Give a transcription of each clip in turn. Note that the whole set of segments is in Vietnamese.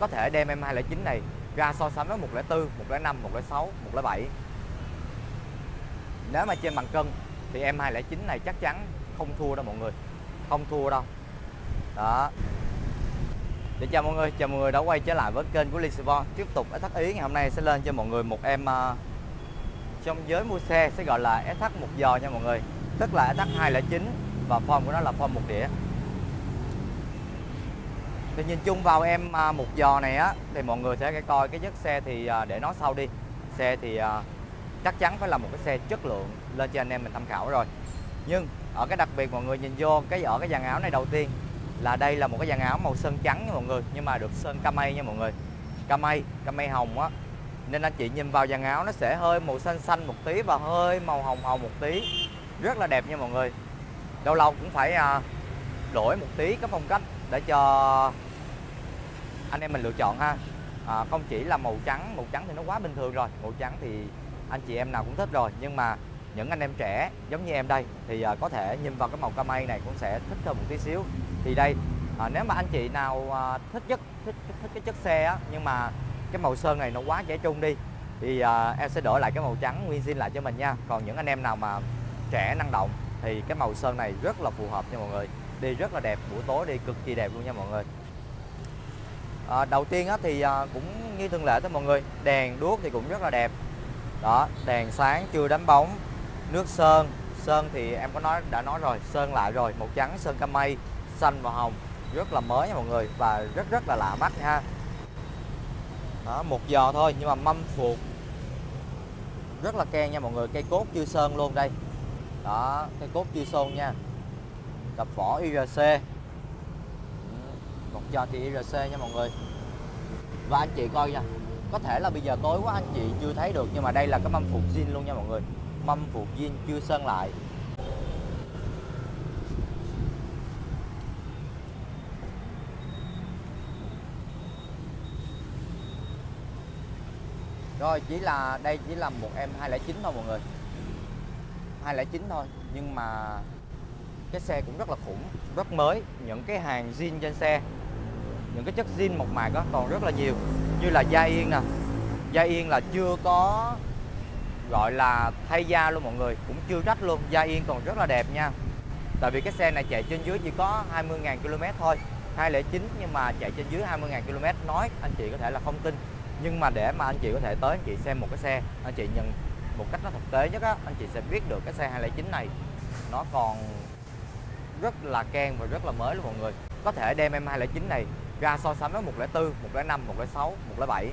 có thể đem em 209 này ra so sánh với 104, 105, 106, 107. Nếu mà trên bàn cân thì em 209 này chắc chắn không thua đâu mọi người, không thua đâu. Đó. Để chào mọi người đã quay trở lại với kênh của Lisbon. Tiếp tục SH Ý ngày hôm nay sẽ lên cho mọi người một em trong giới mua xe sẽ gọi là SH một giò nha mọi người, tức là SH 209 và form của nó là form một đĩa. Thì nhìn chung vào em một giò này á thì mọi người sẽ coi cái chất xe thì để nói sau đi. Xe thì chắc chắn phải là một cái xe chất lượng lên cho anh em mình tham khảo rồi. Nhưng ở cái đặc biệt mọi người nhìn vô ở cái dàn áo này, đầu tiên là đây là một cái dàn áo màu sơn trắng nha mọi người, nhưng mà được sơn camay nha mọi người, camay hồng á, nên anh chị nhìn vào dàn áo nó sẽ hơi màu xanh một tí và hơi màu hồng một tí, rất là đẹp nha mọi người. Lâu lâu cũng phải đổi một tí cái phong cách để cho anh em mình lựa chọn ha. Không chỉ là màu trắng thì nó quá bình thường rồi, màu trắng thì anh chị em nào cũng thích rồi, nhưng mà những anh em trẻ giống như em đây thì có thể nhìn vào cái màu camay này cũng sẽ thích hơn một tí xíu. Thì đây nếu mà anh chị nào thích cái chất xe á, nhưng mà cái màu sơn này nó quá trẻ trung đi thì em sẽ đổi lại cái màu trắng nguyên zin lại cho mình nha. Còn những anh em nào mà trẻ năng động thì cái màu sơn này rất là phù hợp nha mọi người, đi rất là đẹp, buổi tối đi cực kỳ đẹp luôn nha mọi người. Đầu tiên á, thì cũng như thường lệ thôi mọi người, đèn đuốc thì cũng rất là đẹp. Đó, đèn sáng chưa đánh bóng, nước sơn thì em đã nói rồi, sơn lại rồi, màu trắng sơn camay, xanh và hồng, rất là mới nha mọi người và rất là lạ mắt ha. Đó, một giò thôi nhưng mà mâm phuộc rất là keng nha mọi người, cây cốt chưa sơn luôn đây. Đó, cây cốt chưa sơn nha, cặp vỏ IRC, một giò thì IRC nha mọi người. Và anh chị coi nha, có thể là bây giờ tối quá anh chị chưa thấy được, nhưng mà đây là cái mâm phuộc zin luôn nha mọi người, mâm phuộc zin chưa sơn lại. Rồi đây chỉ là một em 209 thôi mọi người, 209 thôi, nhưng mà cái xe cũng rất là khủng, rất mới. Những cái hàng zin trên xe, những cái chất zin mộc mạc đó còn rất là nhiều, như là da yên nè, da yên là chưa có gọi là thay da luôn mọi người, cũng chưa rách luôn, da yên còn rất là đẹp nha. Tại vì cái xe này chạy trên dưới chỉ có 20.000 km thôi, 209 nhưng mà chạy trên dưới 20.000 km, nói anh chị có thể là không tin, nhưng mà để mà anh chị có thể tới anh chị xem một cái xe, anh chị nhận một cách nó thực tế nhất á, anh chị sẽ biết được cái xe 209 này nó còn rất là keng và rất là mới luôn mọi người. Có thể đem em 209 này ra so sánh với 104, 105, 106, 107.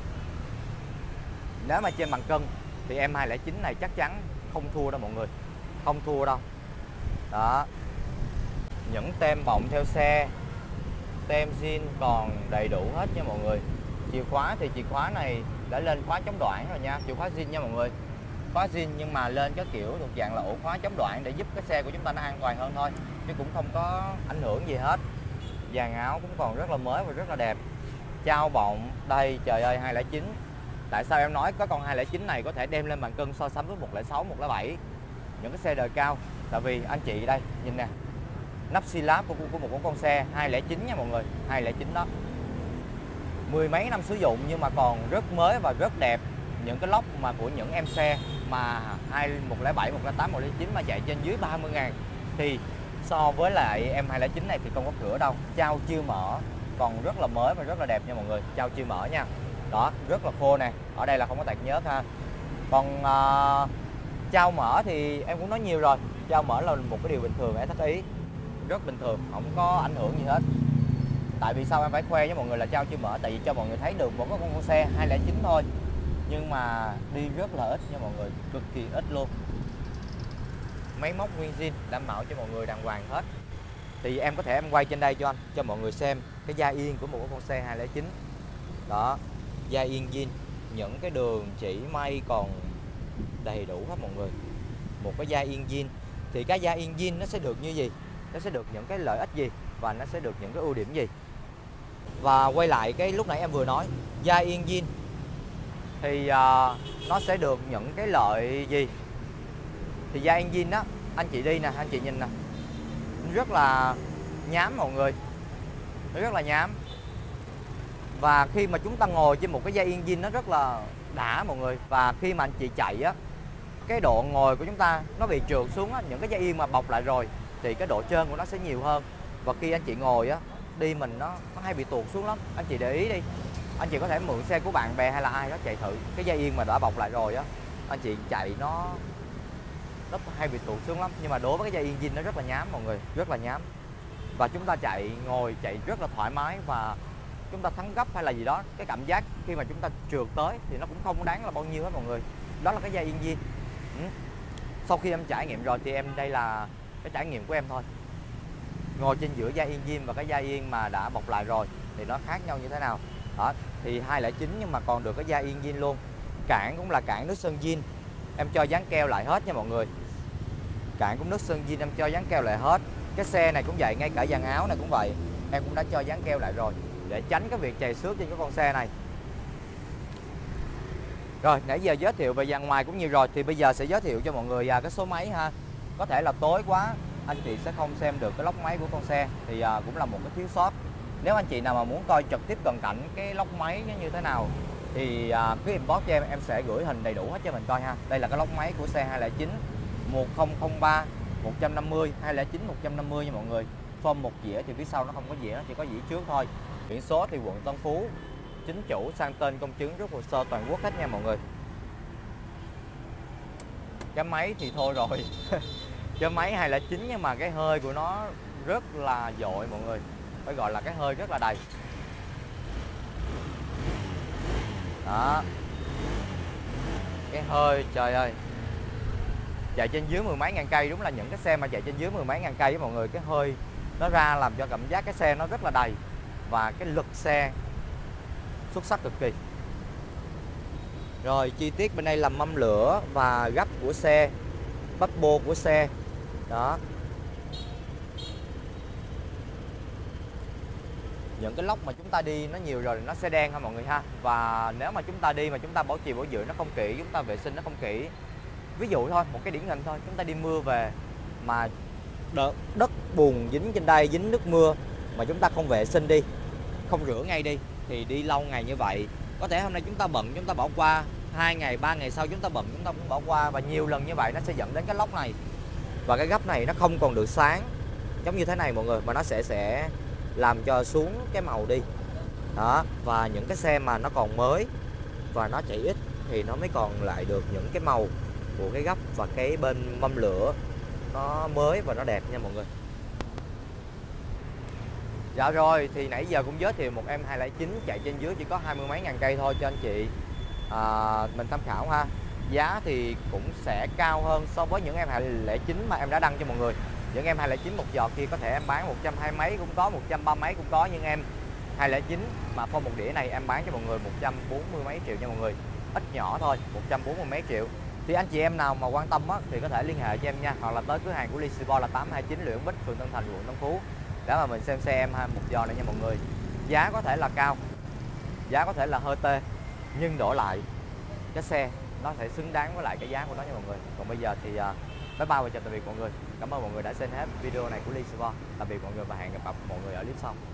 Nếu mà trên bàn cân thì em 209 này chắc chắn không thua đâu mọi người, không thua đâu. Đó, những tem bọng theo xe, tem zin còn đầy đủ hết nha mọi người. Chìa khóa thì chìa khóa này đã lên khóa chống đoạn rồi nha, chìa khóa zin nha mọi người, khóa zin nhưng mà lên cái kiểu thuộc dạng là ổ khóa chống đoạn để giúp cái xe của chúng ta nó an toàn hơn thôi, chứ cũng không có ảnh hưởng gì hết. Dàn áo cũng còn rất là mới và rất là đẹp. Trao bọng đây, trời ơi, 209. Tại sao em nói có con 209 này có thể đem lên bàn cân so sánh với 106, 107, những cái xe đời cao? Tại vì anh chị đây nhìn nè, nắp xi láp của một con xe 209 nha mọi người, 209 đó, mười mấy năm sử dụng nhưng mà còn rất mới và rất đẹp. Những cái lốc mà của những em xe mà 107, 108, 109 mà chạy trên dưới 30.000 thì so với lại em 209 này thì không có cửa đâu. Trao chưa mở, còn rất là mới và rất là đẹp nha mọi người, trao chưa mở nha. Đó, rất là khô nè, ở đây là không có tạt nhớt ha. Còn trao mở thì em cũng nói nhiều rồi, trao mở là một cái điều bình thường, SH Ý rất bình thường, không có ảnh hưởng gì hết. Tại vì sao em phải khoe với mọi người là trao chưa mở? Tại vì cho mọi người thấy được một con xe 209 thôi, nhưng mà đi rất là ít nha mọi người, cực kỳ ít luôn. Máy móc nguyên zin đảm bảo cho mọi người đàng hoàng hết. Thì em có thể em quay trên đây cho mọi người xem cái da yên của một con xe 209. Đó, da yên zin, những cái đường chỉ may còn đầy đủ hết mọi người. Một cái da yên zin thì cái da yên zin nó sẽ được như gì? Nó sẽ được những cái lợi ích gì và nó sẽ được những cái ưu điểm gì? Và quay lại cái lúc nãy em vừa nói, da yên zin thì nó sẽ được những cái lợi gì? Thì da yên zin đó, anh chị đi nè, anh chị nhìn nè, rất là nhám mọi người, rất là nhám. Và khi mà chúng ta ngồi trên một cái dây yên zin nó rất là đã mọi người. Và khi mà anh chị chạy á, cái độ ngồi của chúng ta nó bị trượt xuống á, những cái dây yên mà bọc lại rồi thì cái độ trơn của nó sẽ nhiều hơn. Và khi anh chị ngồi á, đi mình nó hay bị tuột xuống lắm. Anh chị để ý đi, anh chị có thể mượn xe của bạn bè hay là ai đó chạy thử cái dây yên mà đã bọc lại rồi á, anh chị chạy nó hay bị tuột xuống lắm. Nhưng mà đối với cái dây yên zin nó rất là nhám mọi người, rất là nhám. Và chúng ta ngồi chạy rất là thoải mái, và chúng ta thắng gấp hay là gì đó, cái cảm giác khi mà chúng ta trượt tới thì nó cũng không đáng là bao nhiêu hết mọi người. Đó là cái dây yên zin. Sau khi em trải nghiệm rồi thì đây là cái trải nghiệm của em thôi. Ngồi trên giữa dây yên zin và cái dây yên mà đã bọc lại rồi thì nó khác nhau như thế nào đó. Thì 209 nhưng mà còn được cái dây yên zin luôn. Cản cũng là cản nước sơn zin, em cho dán keo lại hết nha mọi người. Cản cũng nước sơn zin, em cho dán keo lại hết. Cái xe này cũng vậy, ngay cả dàn áo này cũng vậy, em cũng đã cho dán keo lại rồi để tránh cái việc chày xước trên cái con xe này. Rồi, nãy giờ giới thiệu về dàn ngoài cũng nhiều rồi, thì bây giờ sẽ giới thiệu cho mọi người cái số máy ha. Có thể là tối quá anh chị sẽ không xem được cái lốc máy của con xe, thì cũng là một cái thiếu sót. Nếu anh chị nào mà muốn coi trực tiếp cận cảnh cái lốc máy như thế nào thì cứ inbox cho em sẽ gửi hình đầy đủ hết cho mình coi ha. Đây là cái lốc máy của xe 209 1003 150 209 150 nha mọi người. Form một dĩa thì phía sau nó không có dĩa, nó chỉ có dĩa trước thôi. Biển số thì quận Tân Phú, chính chủ, sang tên, công chứng, rút hồ sơ toàn quốc hết nha mọi người. Cái máy thì thôi rồi cái máy 209 nhưng mà cái hơi của nó rất là dội mọi người, phải gọi là cái hơi rất là đầy đó. Cái hơi trời ơi, chạy trên dưới mười mấy ngàn cây, đúng là những cái xe mà chạy trên dưới mười mấy ngàn cây với mọi người, cái hơi nó ra làm cho cảm giác cái xe nó rất là đầy, và cái lực xe xuất sắc cực kỳ. Rồi chi tiết bên đây là mâm lửa và gấp của xe, bắp bô của xe đó. Những cái lốc mà chúng ta đi nó nhiều rồi thì nó sẽ đen ha mọi người ha. Và nếu mà chúng ta đi mà chúng ta bảo trì bảo dưỡng nó không kỹ, chúng ta vệ sinh nó không kỹ, ví dụ thôi, một cái điển hình thôi, chúng ta đi mưa về mà đất bùn dính trên đây, dính nước mưa mà chúng ta không vệ sinh đi, không rửa ngay đi, thì đi lâu ngày như vậy, có thể hôm nay chúng ta bận chúng ta bỏ qua, 2 ngày 3 ngày sau chúng ta bận chúng ta cũng bỏ qua, và nhiều lần như vậy nó sẽ dẫn đến cái lốc này. Và cái gấp này nó không còn được sáng giống như thế này mọi người, mà nó sẽ làm cho xuống cái màu đi đó. Và những cái xe mà nó còn mới và nó chạy ít thì nó mới còn lại được những cái màu của cái gấp và cái bên mâm lửa nó mới và nó đẹp nha mọi người. Dạ rồi, thì nãy giờ cũng giới thiệu một em 209 chạy trên dưới chỉ có 20 mấy ngàn cây thôi cho anh chị mình tham khảo ha. Giá thì cũng sẽ cao hơn so với những em 209 mà em đã đăng cho mọi người. Những em 209 một giọt kia có thể em bán 120 mấy cũng có, 130 mấy cũng có, nhưng em 209 mà form một đĩa này em bán cho mọi người 140 mấy triệu nha mọi người. Ít nhỏ thôi, 140 mấy triệu. Thì anh chị em nào mà quan tâm á, thì có thể liên hệ cho em nha, hoặc là tới cửa hàng của Lisibo là 829 Luyện Bích, phường Tân Thành, quận Tân Phú để mà mình xem xe em một giò này nha mọi người. Giá có thể là cao, giá có thể là hơi tê, nhưng đổi lại cái xe nó sẽ xứng đáng với lại cái giá của nó nha mọi người. Còn bây giờ thì bye bye và chào tạm biệt mọi người. Cảm ơn mọi người đã xem hết video này của Lisibo. Tạm biệt mọi người và hẹn gặp mọi người ở clip sau.